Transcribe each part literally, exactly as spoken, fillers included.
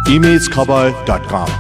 Image खबर dot कम।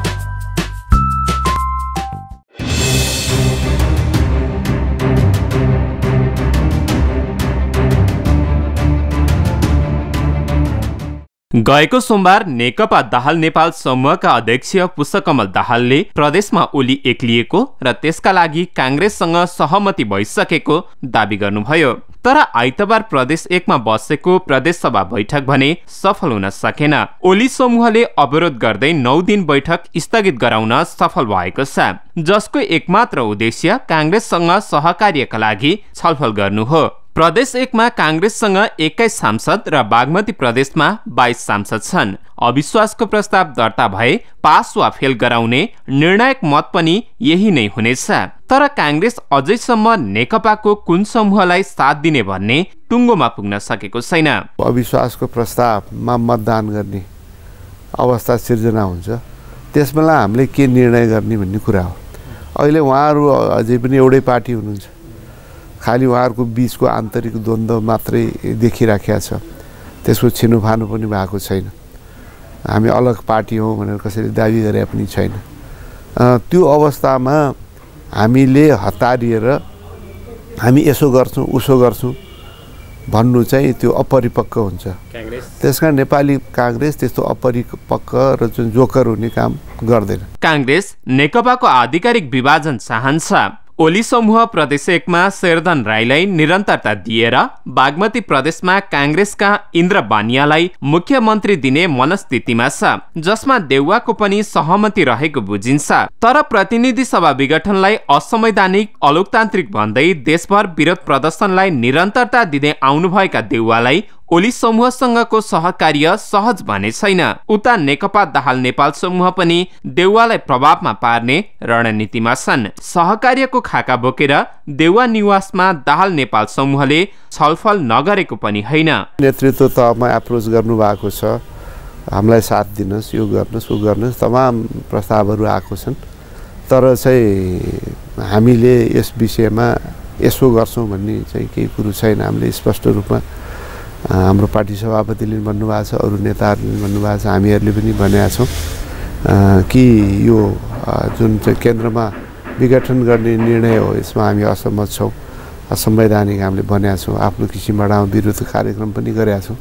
गएको सोमबार नेकपा दाहाल नेपाल समूहका अध्यक्ष पुष्पकमल दाहालले प्रदेशमा ओली एक्लिएको र त्यसका लागि कांग्रेससँग सहमति भइसकेको दावी गर्नुभयो। तर आइतबार प्रदेश एकमा बसेको प्रदेश सभा बैठक भने सफल हुन सकेन। ओली समूहले अवरोध गर्दै नौ दिन बैठक स्थगित गराउन सफल भएको छ, जसको एकमात्र उद्देश्य कांग्रेससँग सहकार्यका लागि छलफल गर्नु हो। प्रदेश एकमा कांग्रेससँग एक्काइस सांसद र बागमती प्रदेशमा बाइस सांसद छन्। अविश्वासको प्रस्ताव दर्ता भए पास वा फेल गराउने निर्णायक मत पनि यही नै हुनेछ। तर कांग्रेस अझैसम्म नेकपाको कुन समूहलाई साथ दिने भन्ने टुङ्गोमा पुग्न सकेको छैन। अविश्वासको प्रस्तावमा मतदान गर्ने अवस्था सिर्जना हुन्छ, त्यसबेला हामीले के निर्णय गर्ने भन्ने कुरा हो। अहिले उहाँहरू अझै पनि एउटै पार्टी हुनुहुन्छ, खालि उहाँहरूको बीचको आन्तरिक द्वन्द्व मात्रै देखिराखेको छ, त्यसको छिनोफानो पनि भएको छैन। हामी अलग पार्टी हौँ भनेर कसैले दाबी गरे पनि छैन। त्यो अवस्थामा हामीले हतारिएर हामी यसो गर्छौँ उसो गर्छौँ भन्नु चाहिँ त्यो अपरिपक्व हुन्छ। त्यसकारण नेपाली कांग्रेस त्यस्तो अपरिपक्व र जुन जोकर हुने काम गर्दैन। कांग्रेस नेकपाको आधिकारिक विभाजन चाहन्छ। ओली समूह प्रदेश एकमा शेरधन राईलाई निरन्तरता दिएर बागमती प्रदेशमा कांग्रेसका इन्द्र बानियालाई मुख्यमन्त्री दिने मनस्थितिमा छ, जसमा देउवाको पनि सहमति रहेको बुझिन्छ। तर प्रतिनिधि सभा विघटनलाई असंवैधानिक अलोकतान्त्रिक भन्दै देशभर विरोध प्रदर्शनलाई निरन्तरता दिँदै आउनुभएका देउवालाई ओली समूहसँगको सहकार्य सहज भने छैन। उता नेकपा दाहाल नेपाल समूह पनि देउवालाई प्रभावमा पार्ने रणनीतिमा छन्। सहकार्यको खाका बोकेर देउवा निवासमा दाहाल नेपाल समूहले छलफल नगरेको पनि होइन। नेतृत्व तहमा एप्रोच गर्नु भएको छ, हामीलाई साथ दिनुहोस्, यो गर्नुहोस्, उ गर्नुहोस्, तमाम प्रस्तावहरू आएको छन्। तर चाहिँ हामीले यस विषयमा यसो गर्छौँ भन्ने चाहिँ केही कुरो छैन। हामीले स्पष्ट रूपमा हाम्रो पार्टी सभापतिले भन्नुभएको छ, अरू नेताहरूले भन्नुभएको छ, हामीहरूले पनि भनेका छौँ कि यो जुन चाहिँ केन्द्रमा विघटन गर्ने निर्णय हो यसमा हामी असहमत छौँ, असंवैधानिक हामीले भनेका छौँ। आफ्नो किसिमबाट विरुद्ध कार्यक्रम पनि गरेका छौँ।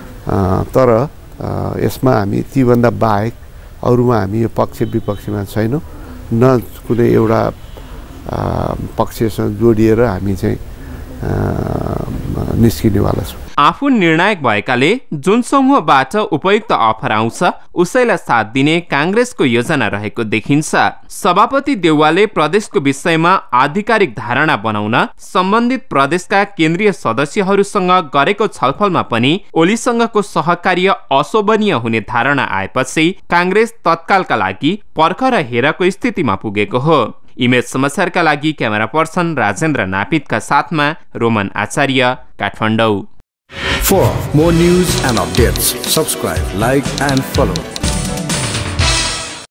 तर यसमा हामी तीभन्दा बाहेक अरूमा हामी यो पक्ष विपक्षमा छैनौँ, न कुनै एउटा पक्षसँग जोडिएर हामी चाहिँ निस्किनेवाला छौँ। आफू निर्णायक भएकाले जुन समूहबाट उपयुक्त अफर आउँछ उसैलाई साथ दिने कांग्रेसको योजना रहेको देखिन्छ। सभापति देउवाले प्रदेशको विषयमा आधिकारिक धारणा बनाउन सम्बन्धित प्रदेशका केन्द्रीय सदस्यहरूसँग गरेको छलफलमा पनि ओलीसँगको सहकार्य अशोभनीय हुने धारणा आएपछि कांग्रेस तत्कालका लागि पर्ख र हेरको स्थितिमा पुगेको हो। इमेज समाचारका लागि क्यामेरा पर्सन राजेन्द्र नापितका साथमा Roman Acharya, Kathmandu. For more news and updates, subscribe, like and follow